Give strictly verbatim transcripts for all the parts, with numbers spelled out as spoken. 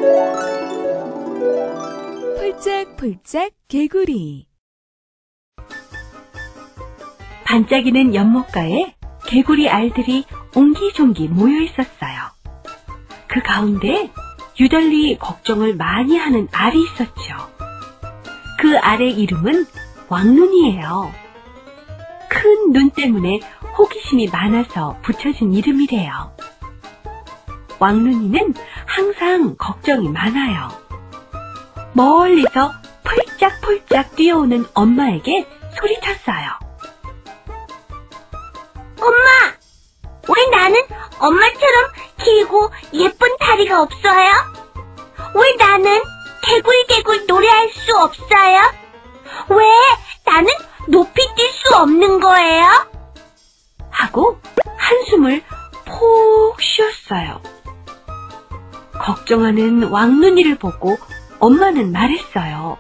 폴짝폴짝 개구리. 반짝이는 연못가에 개구리 알들이 옹기종기 모여 있었어요. 그 가운데 유달리 걱정을 많이 하는 알이 있었죠. 그 알의 이름은 왕눈이에요. 큰 눈 때문에 호기심이 많아서 붙여진 이름이래요. 왕눈이는 항상 걱정이 많아요. 멀리서 폴짝폴짝 뛰어오는 엄마에게 소리쳤어요. 엄마! 왜 나는 엄마처럼 길고 예쁜 다리가 없어요? 왜 나는 개굴개굴 노래할 수 없어요? 왜 나는 높이 뛸 수 없는 거예요? 하고 한숨을 푹 쉬었어요. 걱정하는 왕눈이를 보고 엄마는 말했어요.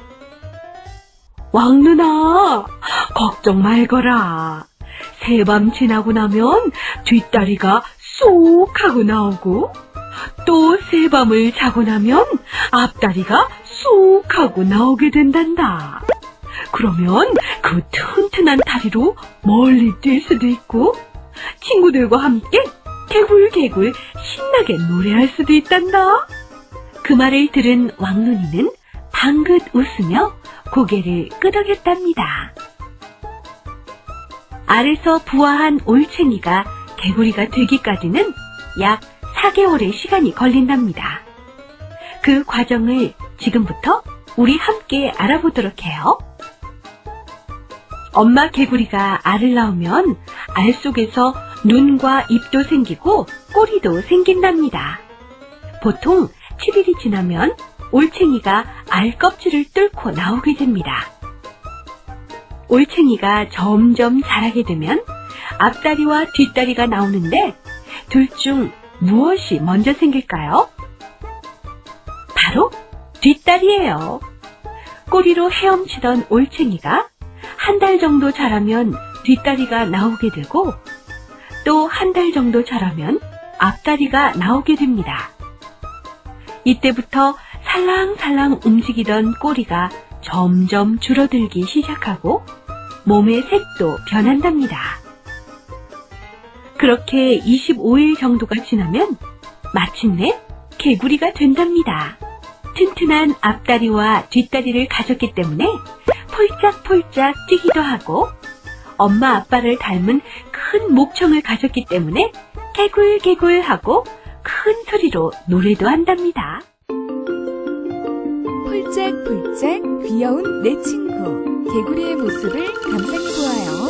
왕눈아, 걱정 말거라. 새밤 지나고 나면 뒷다리가 쏙 하고 나오고 또 새밤을 자고 나면 앞다리가 쏙 하고 나오게 된단다. 그러면 그 튼튼한 다리로 멀리 뛸 수도 있고 친구들과 함께 개굴개굴 신나게 노래할 수도 있단다. 그 말을 들은 왕눈이는 방긋 웃으며 고개를 끄덕였답니다. 알에서 부화한 올챙이가 개구리가 되기까지는 약 사 개월의 시간이 걸린답니다. 그 과정을 지금부터 우리 함께 알아보도록 해요. 엄마 개구리가 알을 낳으면 알 속에서 눈과 입도 생기고 꼬리도 생긴답니다. 보통 칠 일이 지나면 올챙이가 알 껍질을 뚫고 나오게 됩니다. 올챙이가 점점 자라게 되면 앞다리와 뒷다리가 나오는데 둘 중 무엇이 먼저 생길까요? 바로 뒷다리예요. 꼬리로 헤엄치던 올챙이가 한 달 정도 자라면 뒷다리가 나오게 되고 또 한 달 정도 자라면 앞다리가 나오게 됩니다. 이때부터 살랑살랑 움직이던 꼬리가 점점 줄어들기 시작하고 몸의 색도 변한답니다. 그렇게 이십오 일 정도가 지나면 마침내 개구리가 된답니다. 튼튼한 앞다리와 뒷다리를 가졌기 때문에 폴짝폴짝 뛰기도 하고 엄마 아빠를 닮은 큰 목청을 가졌기 때문에 개굴개굴 하고 큰 소리로 노래도 한답니다. 폴짝폴짝 귀여운 내 친구 개구리의 모습을 감상해보아요.